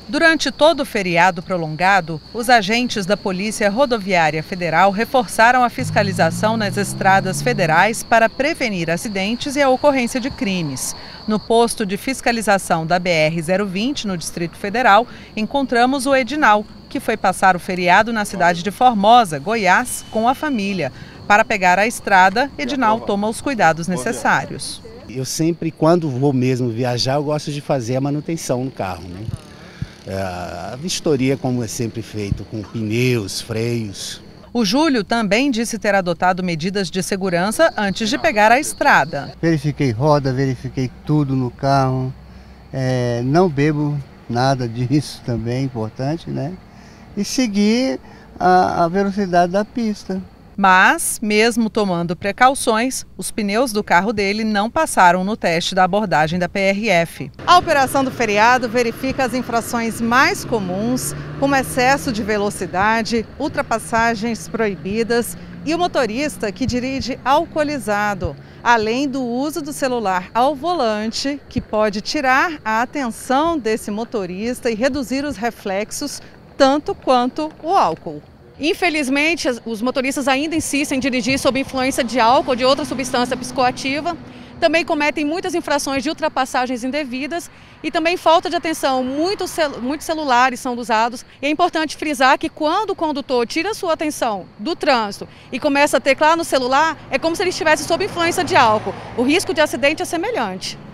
Durante todo o feriado prolongado, os agentes da Polícia Rodoviária Federal reforçaram a fiscalização nas estradas federais para prevenir acidentes e a ocorrência de crimes. No posto de fiscalização da BR-020, no Distrito Federal, encontramos o Edinal, que foi passar o feriado na cidade de Formosa, Goiás, com a família. Para pegar a estrada, Edinal toma os cuidados necessários. Eu sempre, quando vou mesmo viajar, eu gosto de fazer a manutenção no carro, né? A vistoria, como é sempre feito, com pneus, freios. O Júlio também disse ter adotado medidas de segurança antes de pegar a estrada. Verifiquei roda, verifiquei tudo no carro, não bebo nada disso também, é importante, né? E seguir a velocidade da pista. Mas, mesmo tomando precauções, os pneus do carro dele não passaram no teste da abordagem da PRF. A operação do feriado verifica as infrações mais comuns, como excesso de velocidade, ultrapassagens proibidas e o motorista que dirige alcoolizado, além do uso do celular ao volante, que pode tirar a atenção desse motorista e reduzir os reflexos tanto quanto o álcool. Infelizmente, os motoristas ainda insistem em dirigir sob influência de álcool ou de outra substância psicoativa. Também cometem muitas infrações de ultrapassagens indevidas e também falta de atenção. Muitos celulares são usados. E é importante frisar que quando o condutor tira sua atenção do trânsito e começa a teclar no celular, é como se ele estivesse sob influência de álcool. O risco de acidente é semelhante.